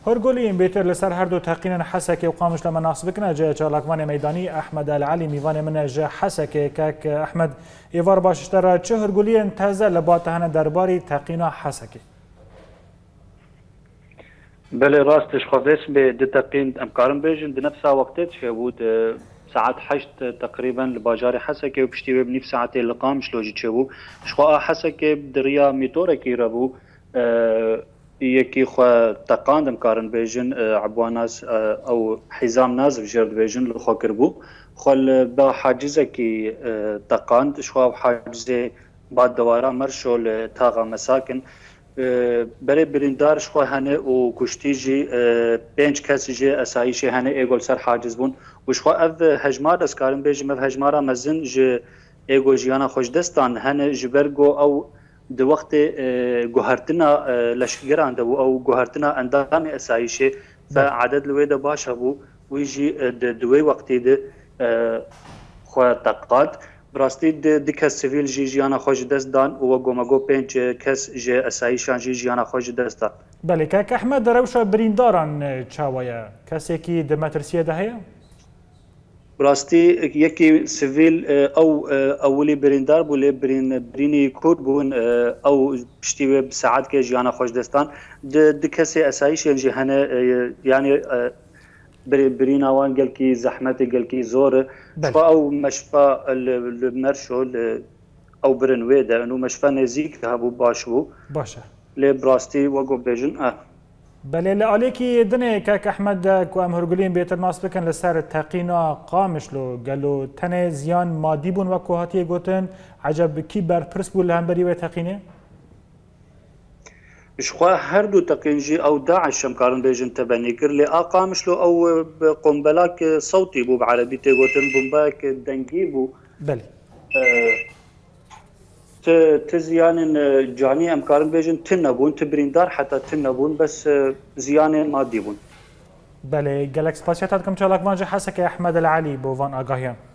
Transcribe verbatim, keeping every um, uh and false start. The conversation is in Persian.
هرگولیم بیتر لسر هر دو تقینن حسک و قامش لما ناس بکنه جه چالاکوان میدانی احمد العلی میوان من جه حسک که احمد ایوار باششتر چه هرگولیم تازه لباتهن درباری تقینا حسکی. بله راستش خواهش به دتقین امکارم بیشن در نفس وقتت که بود ساعت هشت تقریبا لباجار حسکی و پشتی و بنیف ساعتی لقام شلوجی چه بود شخوا حسکی دریا میتوره کی ربو یکی خو تقاندم کارن بیشن عبواناس او حزام ناز بجرد بیشن لخو کربو خل با حاجزه کی تقاند شخوا حاجزه بعد دواره مرشول تاغا مساکن برای بریندار شخو هنه و کشتی جی پنج کسی جی اسایشی هنه ایگول سر حاجز بون و شخو اف هجمار دست کارن بیجم اف هجمارا مزن جی ایگول جیانا خوش دستان هنه جبرگو او دو وقت گوهرتنا لشکران دو او گوهرتنا اندام اسایشی فعدد لوی ده باشه بو ویجی دوی وقتی ده خو تقاد براستی د کس سیویل جی جیانا خوش دست دان و گومگو پنج کس جی اسایشان جی جیانا خوش دست دان. بله که احمد دروشا برینداران چاویا کسی کی دمترسیه ده هیا؟ براستی یکی سیویل او اولی بریندار بوله برین برینی کورد بون او پشتی به ساعت که جیانا خوش دستان د کسی اسایش جی هنه یعنی برين اوان قال كي زحمتي قال كي زور او مشفى المرشو او برنويدا انه مشفى نزيك هابو باشو باشا لي براستي وقو بيجن اه بله لعليكي دني كاك احمد كو ام هرغولين بيتر ناس بكن لسر تقينا قامشلو قالو تنه زيان مادي بون وكو هاتي قوتن عجب كي برپرس بو لهمبري و تقينه شخوا هر دو تقینجی او داعش هم کارن بیجن تبنی کر لی آقامش لو او قنبلاک صوتی بو بعربی تیگوتن بمباک دنگی بو بله تزیان جانی هم کارن بیجن تن نبون تبریندار حتی تن نبون بس زیان مادی بون بله گلکس پاسیت هاد کم چالاک مانجه حسک احمد العلی بو وان آگاهیان